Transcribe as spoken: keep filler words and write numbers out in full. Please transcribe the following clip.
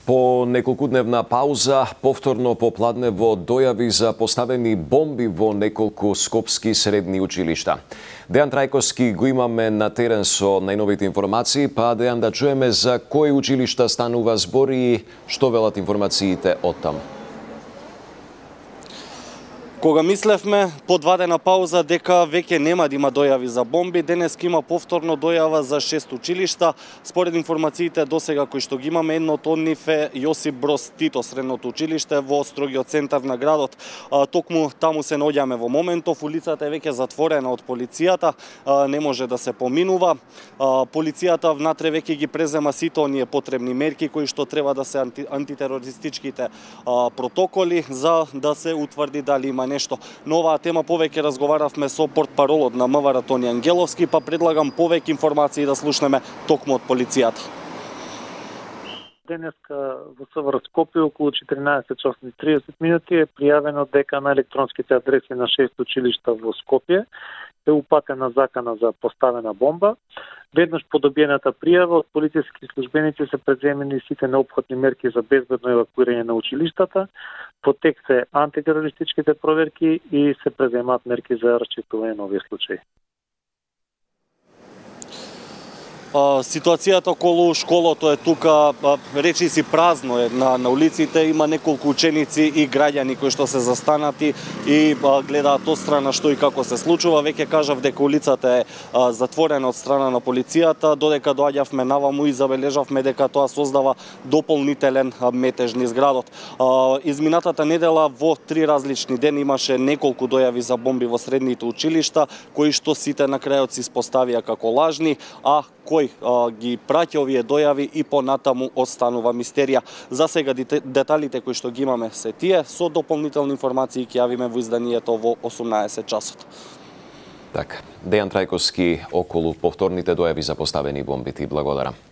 По неколкудневна пауза, повторно попладне во дојави за поставени бомби во неколку скопски средни училишта. Дејан Трајковски го имаме на терен со најновите информации, па Дејан, да чуеме за кои училишта станува збор и што велат информациите од таму. Кога мислевме по два дена пауза дека веќе нема да има дојави за бомби, денес има повторно дојава за шест училишта. Според информациите досега кои што ги имаме, едно од нив е Јосип Броз Тито средното училиште во строгиот центар на градот. Токму таму се наоѓаме во моментов, улицата е веќе затворена од полицијата, не може да се поминува. Полицијата внатре веќе ги презема сите оние потребни мерки кои што треба да се анти, антитерористичките протоколи за да се утврди дали има нешто. Но оваа тема повеќе разговаравме со портпаролот на МВР Тони Ангеловски, па предлагам повеќе информации да слушнеме токму од полицијата. Денеска во СВР Скопје околу четиринаесет часот и триесет минути е пријавено дека на електронските адреси на шест училишта во Скопје е упатена закана за поставена бомба. Веднаш по добиената пријава од полициски службеници се преземени сите неопходни мерки за безбедно евакуирање на училиштата. По тек се антитерористичките проверки и се преземаат мерки за расчитување на овие случаи. Ситуацијата околу школото е тука, речи си празно е на, на улиците, има неколку ученици и граѓани кои што се застанати и а, гледаат од страна што и како се случува. Веќе кажав дека улицата е а, затворена од страна на полицијата, додека доаѓавме наваму и забележавме дека тоа создава дополнителен а, метеж низ градот. А, изминатата недела во три различни дени имаше неколку дојави за бомби во средните училишта, кои што сите на крајот се испоставија како лажни, а кој а, ги праќа овие дојави и понатаму останува мистерија. За сега деталите кои што ги имаме се тие, со дополнителни информации ќе јавиме во изданието во осумнаесет часот. Така, Дејан Трајковски околу повторните дојави за поставени бомби. Ти благодарам.